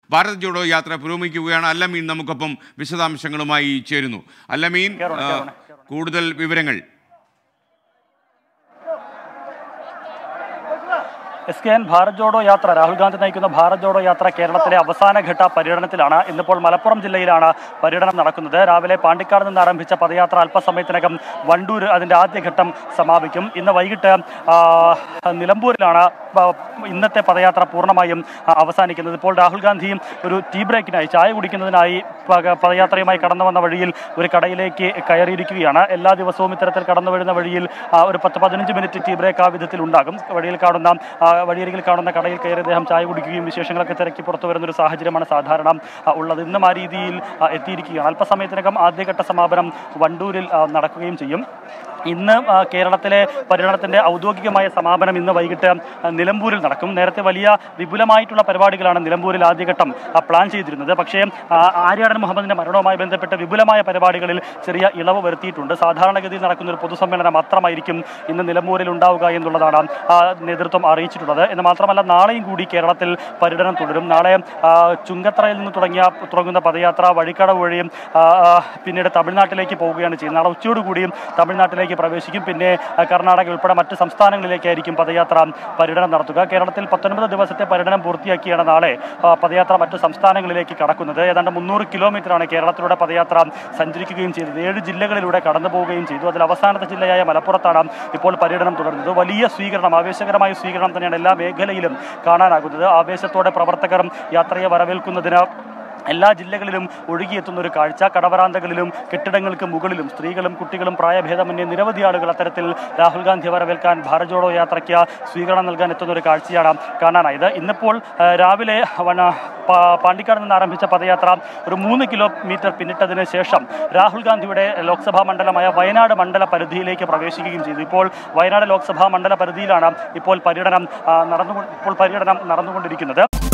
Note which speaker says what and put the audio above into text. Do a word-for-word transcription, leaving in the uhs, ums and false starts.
Speaker 1: ഭാരത് ജോഡോ യാത്ര പുരോഗമിക്കുകയാണ്. അല്ലമീൻ നമുക്കൊപ്പം വിശദാംശങ്ങളുമായി ചേരുന്നു. അല്ലമീൻ, കൂടുതൽ വിവരങ്ങൾ.
Speaker 2: S K N Bharat Jodo Yatra, Rahul Gandhi നയിക്കുന്ന ഭാരത് ജോഡോ യാത്ര കേരളത്തിലെ അവസാനഘട്ട പര്യടനത്തിലാണ്. ഇന്നിപ്പോൾ മലപ്പുറം ജില്ലയിലാണ് പര്യടനം നടക്കുന്നത്. രാവിലെ പാണ്ടിക്കാട് നിന്ന് ആരംഭിച്ച പദയാത്ര അല്പസമയത്തിനകം വണ്ടൂർ അതിൻ്റെ ആദ്യഘട്ടം സമാപിക്കും. ഇന്ന് വൈകിട്ട് നിലമ്പൂരിലാണ് ഇന്നത്തെ പദയാത്ര പൂർണ്ണമായും അവസാനിക്കുന്നത്. ഇപ്പോൾ രാഹുൽ ഗാന്ധിയും ഒരു ടീ ബ്രേക്കിനായി, ചായ കുടിക്കുന്നതിനായി പദയാത്രയുമായി കടന്നു വന്ന വഴിയിൽ ഒരു കടയിലേക്ക് കയറിയിരിക്കുകയാണ്. എല്ലാ ദിവസവും ഇത്തരത്തിൽ കടന്നു വരുന്ന വഴിയിൽ ഒരു പത്ത് പതിനഞ്ച് മിനിറ്റ് ടീ ബ്രേക്ക് ആ വിധത്തിൽ ഉണ്ടാകും. വഴിയിൽ കാണുന്ന വഴിയരികിൽ കാണുന്ന കടയിൽ കയറി അദ്ദേഹം ചായ കുടിക്കുകയും വിശേഷങ്ങളൊക്കെ തിരക്കി പുറത്തു വരുന്നൊരു സാഹചര്യമാണ് സാധാരണ ഉള്ളത്. ഇന്നും ആ രീതിയിൽ എത്തിയിരിക്കുകയാണ്. അല്പസമയത്തിനകം ആദ്യഘട്ട സമാപനം വണ്ടൂരിൽ നടക്കുകയും ചെയ്യും. ഇന്ന് കേരളത്തിലെ പര്യടനത്തിൻ്റെ ഔദ്യോഗികമായ സമാപനം ഇന്ന് വൈകിട്ട് നിലമ്പൂരിൽ നടക്കും. നേരത്തെ വലിയ വിപുലമായിട്ടുള്ള പരിപാടികളാണ് നിലമ്പൂരിൽ ആദ്യഘട്ടം പ്ലാൻ ചെയ്തിരുന്നത്. പക്ഷേ ആര്യാടൻ മുഹമ്മദിൻ്റെ മരണവുമായി ബന്ധപ്പെട്ട് വിപുലമായ പരിപാടികളിൽ ചെറിയ ഇളവ് വരുത്തിയിട്ടുണ്ട്. സാധാരണഗതിയിൽ നടക്കുന്ന ഒരു പൊതുസമ്മേളനം മാത്രമായിരിക്കും ഇന്ന് നിലമ്പൂരിൽ ഉണ്ടാവുക എന്നുള്ളതാണ് നേതൃത്വം അറിയിച്ചിട്ടുള്ളത്. എന്ന് മാത്രമല്ല, നാളെയും കൂടി കേരളത്തിൽ പര്യടനം തുടരും. നാളെ ചുങ്കത്തറയിൽ നിന്ന് തുടങ്ങിയ തുടങ്ങുന്ന പദയാത്ര വഴിക്കടവ് വഴിയും പിന്നീട് തമിഴ്നാട്ടിലേക്ക് പോവുകയാണ് ചെയ്യുന്നത്. നാളെ ഉച്ചയോടുകൂടിയും തമിഴ്നാട്ടിലേക്ക് പ്രവേശിക്കും. പിന്നെ കർണാടക ഉൾപ്പെടെ മറ്റ് സംസ്ഥാനങ്ങളിലേക്കായിരിക്കും പദയാത്ര പര്യടനം നടത്തുക. കേരളത്തിൽ പത്തൊൻപത് ദിവസത്തെ പര്യടനം പൂർത്തിയാക്കിയാണ് നാളെ പദയാത്ര മറ്റു സംസ്ഥാനങ്ങളിലേക്ക് കടക്കുന്നത്. ഏതാണ്ട് മുന്നൂറ് കിലോമീറ്ററാണ് കേരളത്തിലൂടെ പദയാത്ര സഞ്ചരിക്കുകയും ചെയ്തത്. ഏഴ് ജില്ലകളിലൂടെ കടന്നു പോവുകയും ചെയ്തു. അതിൽ അവസാനത്തെ ജില്ലയായ മലപ്പുറത്താണ് ഇപ്പോൾ പര്യടനം തുടരുന്നത്. വലിയ സ്വീകരണം, ആവേശകരമായ സ്വീകരണം തന്നെയാണ് എല്ലാ മേഖലയിലും കാണാനാകുന്നത്. ആവേശത്തോടെ പ്രവർത്തകർ യാത്രയെ വരവേൽക്കുന്നതിന് എല്ലാ ജില്ലകളിലും ഒഴുകിയെത്തുന്ന ഒരു കാഴ്ച. കടവരാന്തകളിലും കെട്ടിടങ്ങൾക്ക് മുകളിലും സ്ത്രീകളും കുട്ടികളും പ്രായഭേദമന്യേ നിരവധി ആളുകൾ അത്തരത്തിൽ രാഹുൽ ഗാന്ധി വരവേൽക്കാൻ ഭാരത് ജോഡോ യാത്രയ്ക്ക് സ്വീകരണം നൽകാൻ എത്തുന്ന ഒരു കാഴ്ചയാണ് കാണാനായത്. ഇന്നിപ്പോൾ രാവിലെ പാണ്ടിക്കാട് നിന്ന് ആരംഭിച്ച പദയാത്ര ഒരു മൂന്ന് കിലോമീറ്റർ പിന്നിട്ടതിന് ശേഷം രാഹുൽ ഗാന്ധിയുടെ ലോക്സഭാ മണ്ഡലമായ വയനാട് മണ്ഡല പരിധിയിലേക്ക് പ്രവേശിക്കുകയും ചെയ്തു. ഇപ്പോൾ വയനാട് ലോക്സഭാ മണ്ഡല പരിധിയിലാണ് ഇപ്പോൾ പര്യടനം നടന്നു ഇപ്പോൾ പര്യടനം നടന്നുകൊണ്ടിരിക്കുന്നത്.